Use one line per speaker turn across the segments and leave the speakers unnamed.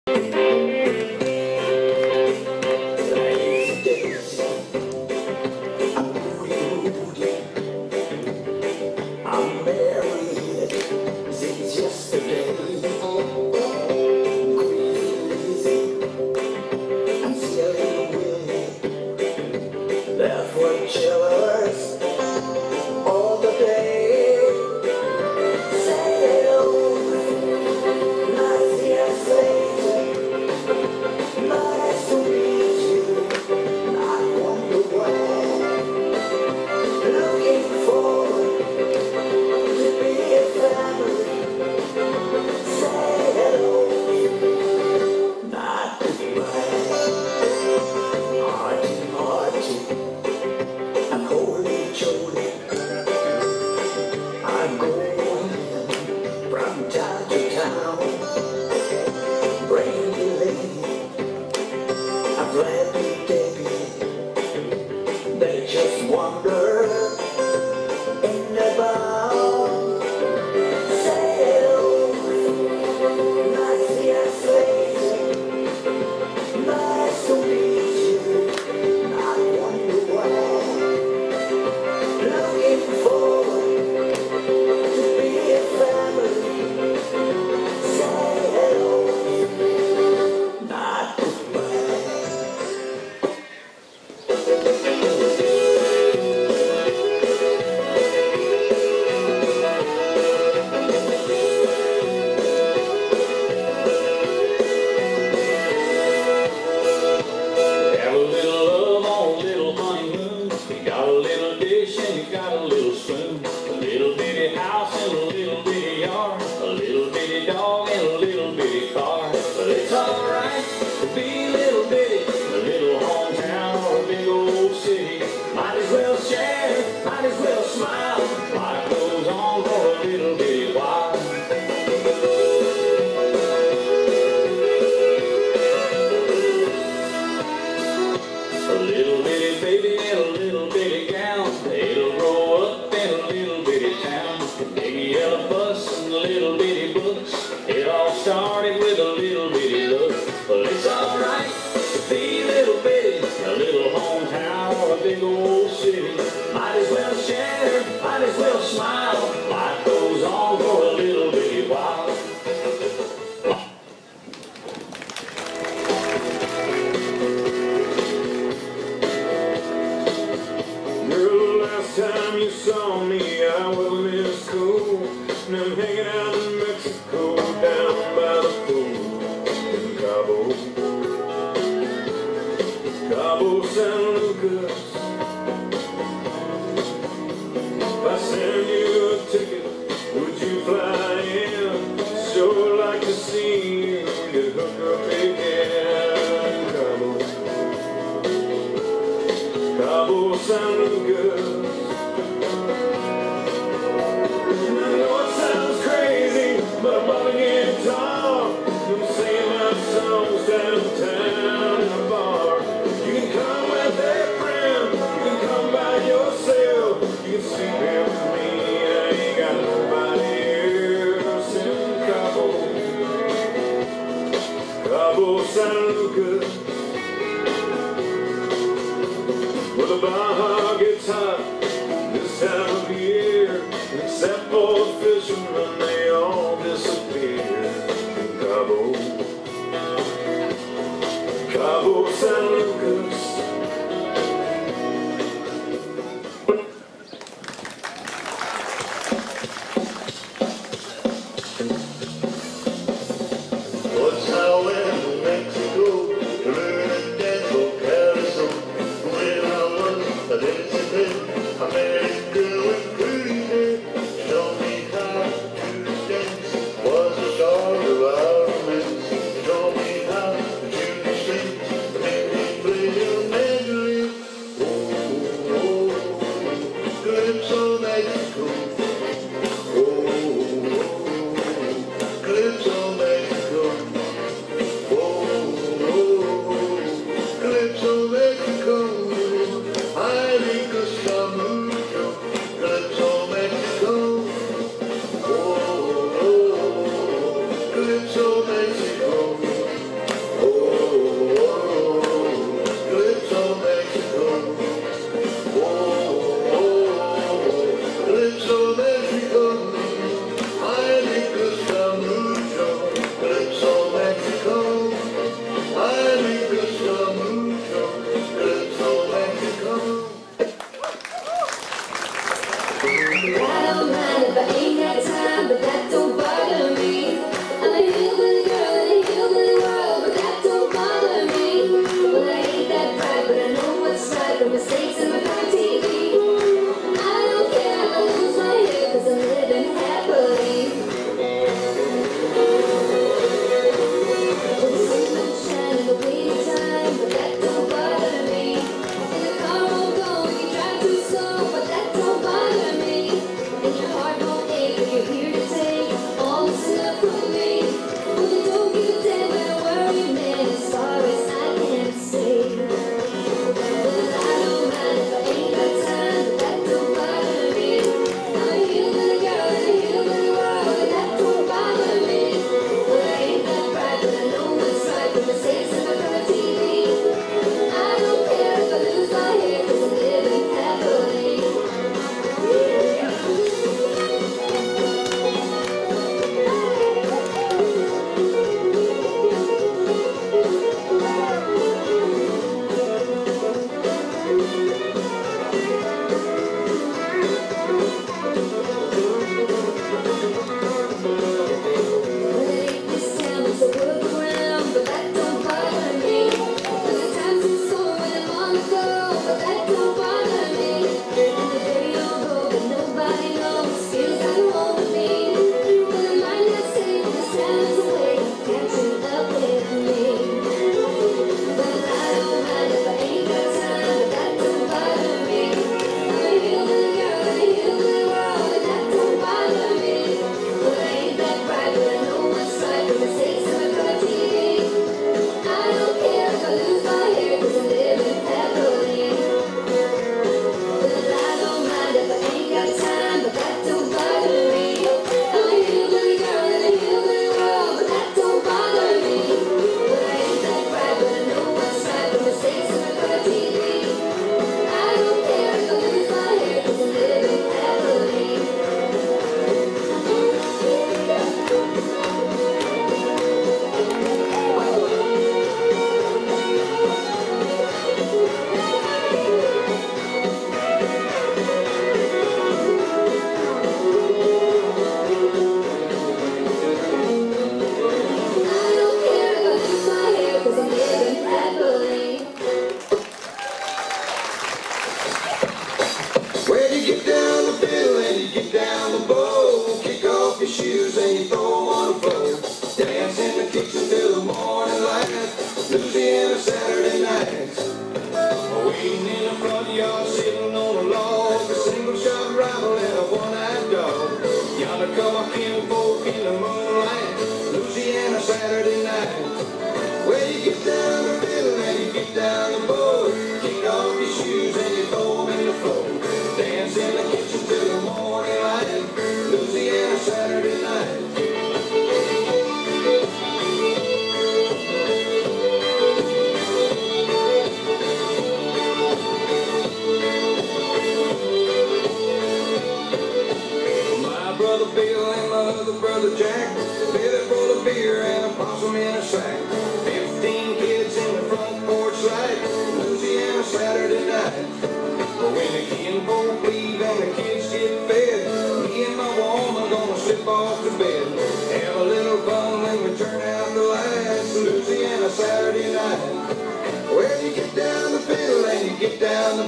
Play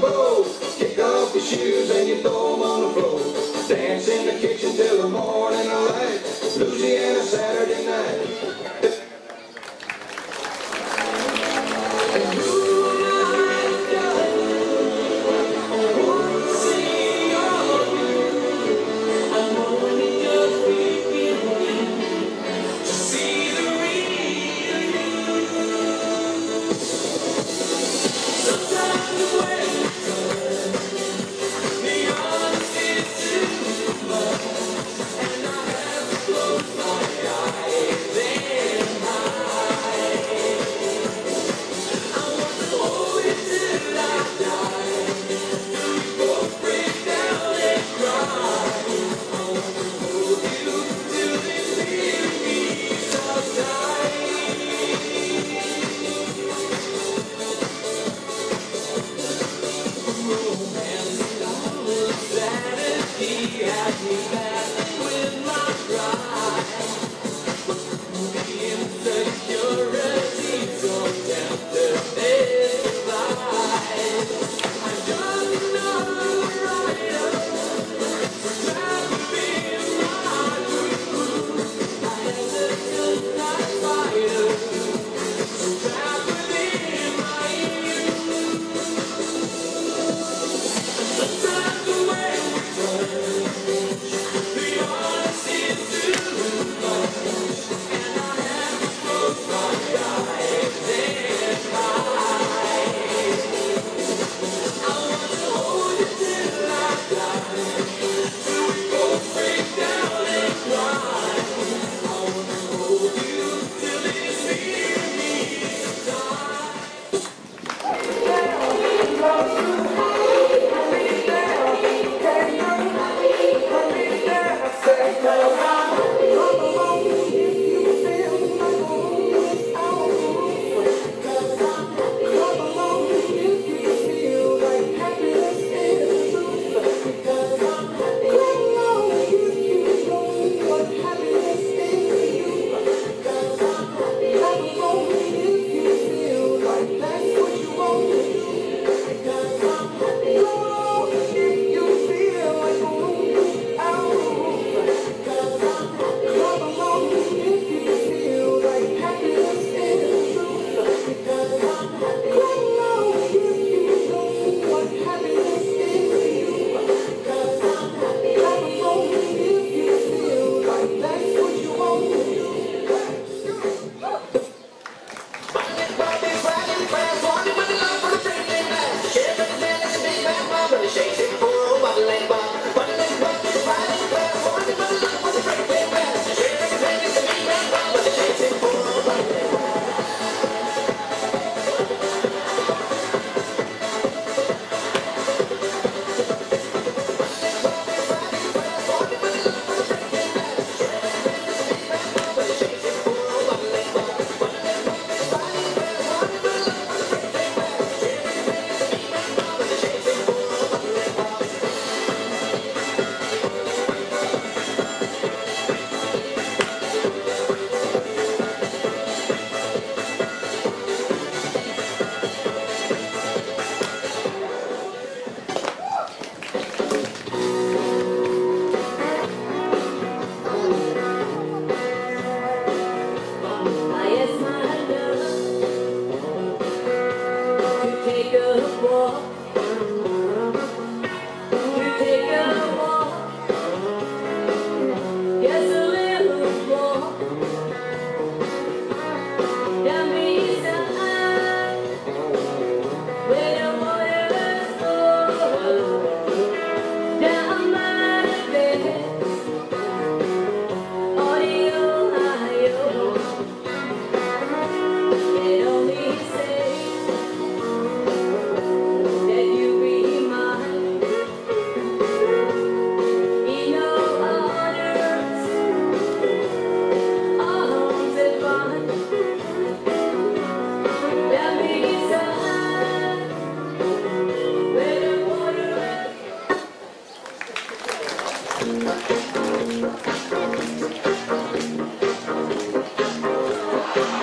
bow. Kick off your shoes and you throw them on the floor. Dance in the kitchen till the morning light. Louisiana Saturday night.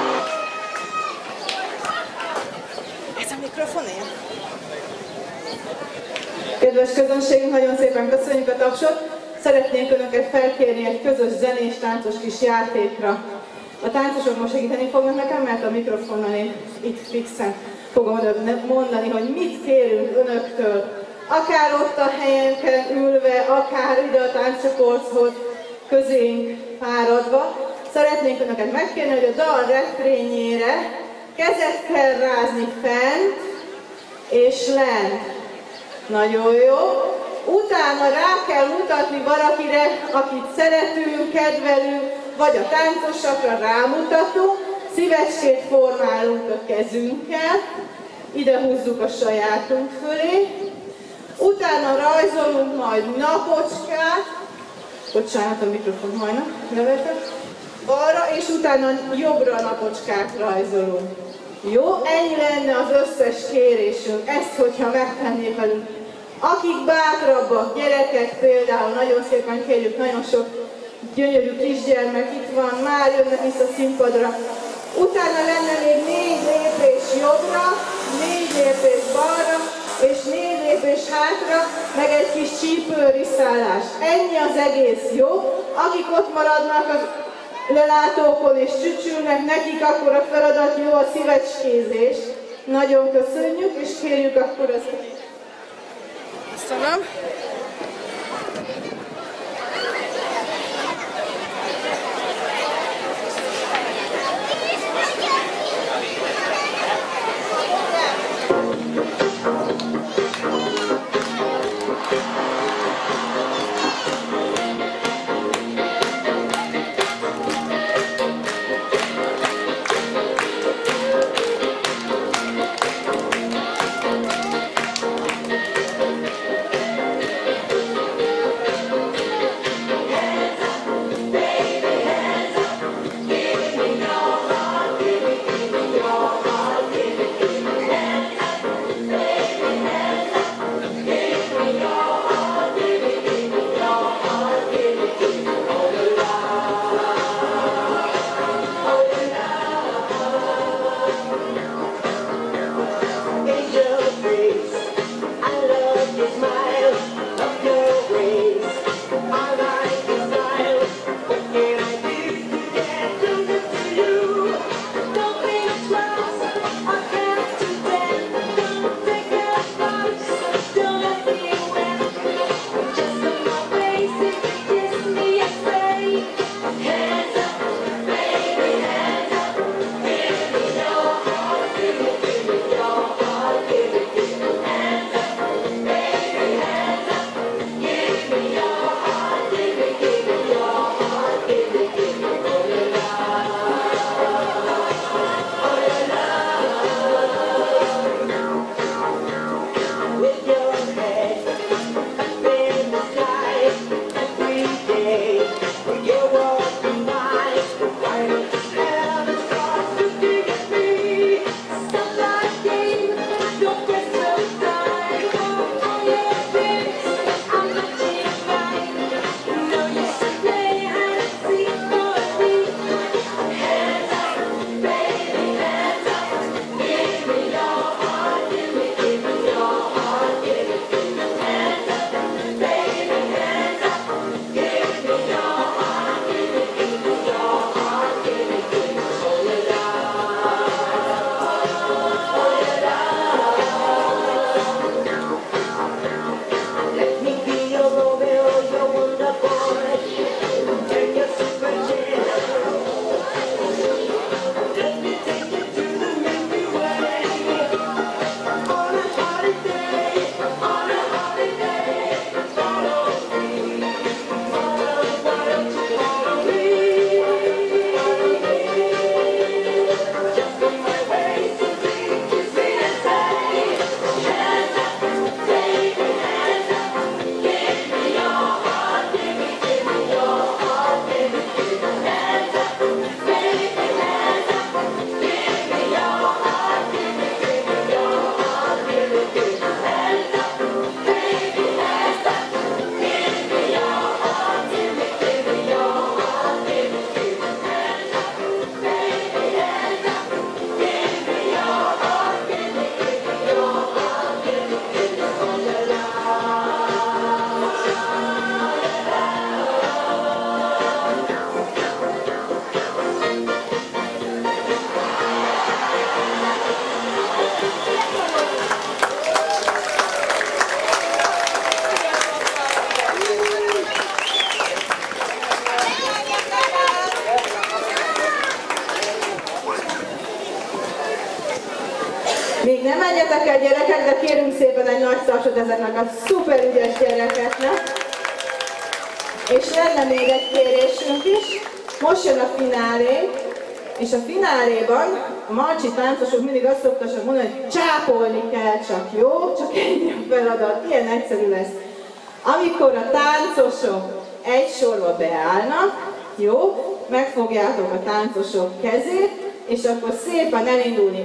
Essa microfone. Kedves közönségünk, nagyon szépen köszönjük a tapsot! Szeretnénk Önöket felkérni egy közös zenés, táncos kis játékra. A táncosok most segíteni fognak nekem, mert a mikrofonnal én itt fixen fogom mondani, hogy mit kérünk Önöktől. Akár ott a helyenken ülve, akár ide a tánccsoporthoz közénk fáradva. Szeretnénk Önöket megkérni, hogy a dal refrényére kezet kell rázni fent és lent. Nagyon jó. Utána rá kell mutatni valakire, akit szeretünk, kedvelünk, vagy a táncosakra rámutatunk, szívecskét formálunk a kezünkkel, ide húzzuk a sajátunk fölé, utána rajzolunk majd napocskát, bocsánat, a mikrofon majdnem levetek, balra, és utána jobbra napocskát rajzolunk. Jó, ennyi lenne az összes kérésünk, ezt hogyha megtennék velünk. Akik bátrabbak, gyerekek például, nagyon szépen kérjük, nagyon sok gyönyörű kisgyermek itt van, már jönnek vissza a színpadra. Utána lenne még 4 lépés jobbra, 4 lépés balra, és 4 lépés hátra, meg egy kis csípőriszállás. Ennyi az egész, jó? Akik ott maradnak a lelátókon és csücsülnek, nekik akkor a feladat jó a szívecskézés. Nagyon köszönjük, és kérjük akkor az... Köszönöm. Még nem menjetek el gyerekek, de kérünk szépen egy nagy tapsot ezeknek a szuper ügyes gyerekeknek. És lenne még egy kérésünk is. Most jön a finálé, és a fináléban a Marcsi táncosok mindig azt szoktassák mondani, hogy csápolni kell csak, jó? Csak ennyi a feladat, ilyen egyszerű lesz. Amikor a táncosok egy sorba beállnak, jó? Megfogjátok a táncosok kezét, és akkor szépen elindulni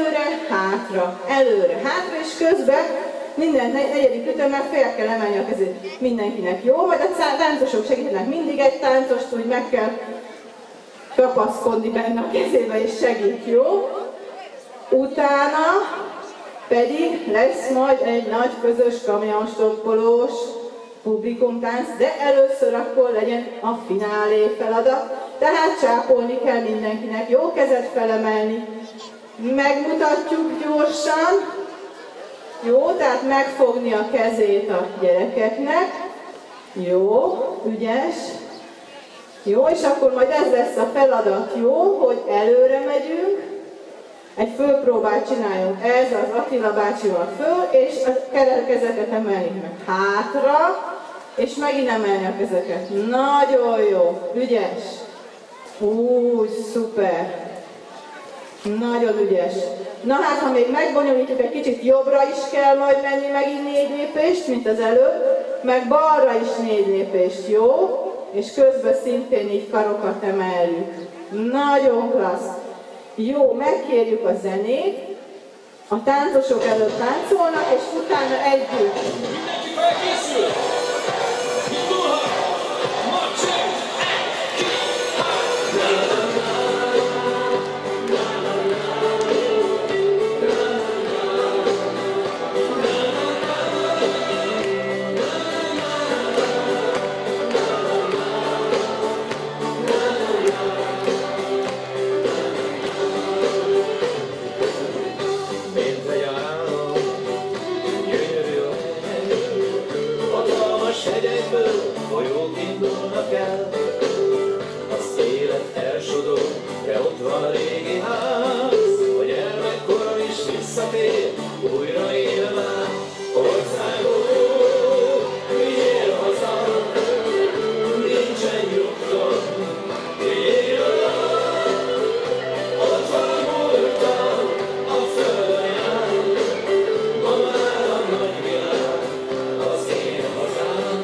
előre, hátra, és közben minden negyedik ütemben fel kell emelni a kezét mindenkinek, jó? Majd a táncosok segítenek mindig egy táncost, úgy meg kell kapaszkodni benne a kezébe, és segít, jó? Utána pedig lesz majd egy nagy közös kamionstoppolós publikumtánc, de először akkor legyen a finálé feladat, tehát csápolni kell mindenkinek, jó? Kezet felemelni. Megmutatjuk gyorsan, jó? Tehát megfogni a kezét a gyerekeknek, jó? Ügyes. Jó, és akkor majd ez lesz a feladat, jó? Hogy előre megyünk, egy fölpróbát csináljunk, ez az Attila bácsival föl, és a kezeket emeljük meg hátra, és megint emelni a kezeket. Nagyon jó, ügyes. Úgy, szuper. Nagyon ügyes. Na hát, ha még megbonyolítjuk, egy kicsit jobbra is kell majd menni megint 4 lépést, mint az előbb, meg balra is 4 lépést, jó? És közben szintén így karokat emeljük. Nagyon klassz. Jó, megkérjük a zenét. A táncosok előtt táncolnak, és utána együtt.
Mindenki felkészül! Indulhat! Marcsi! 1, 2, 3! Folyók indulnak el, az élet elsodor, de ott van a régi ház, a gyermekkora is visszatér, újra él már. Országod, vigyél haza, nincsen nyugton, vigyél oda, ott van a múltam, a földján, ma már a nagyvilág, az én hazám.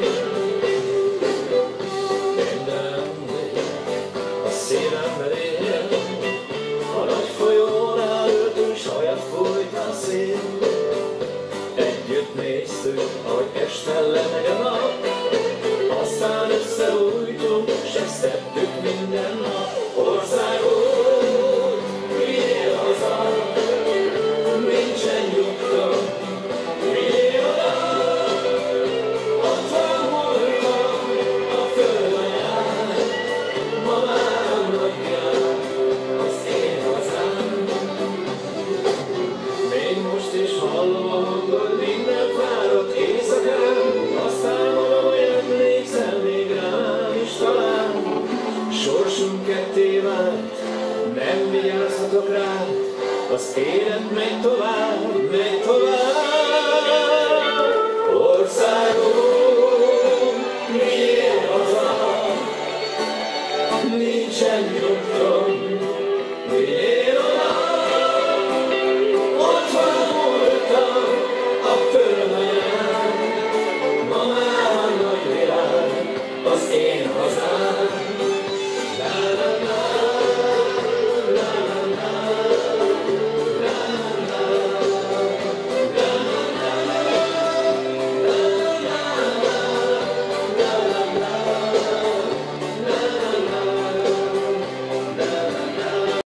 Szívemben él, a nagy folyónál ültünk, saját folyt a szél. Együtt néztük, ahogy este lemegy a nap, aztán összebújtunk, s ezt tettük minden nap. Országod, vigyél haza, nincsen nyugton, vigyél oda, ott van múltam, a földanyán, ma már a nagyvilág, az én hazám. Még most is hallom a hangod minden fáradt éjszakán, aztán valahogy emlékszel még rám is talán. Sorsunk ketté vált, nem vigyázhatok rád, az élet megy tovább, megy tovább. Országod,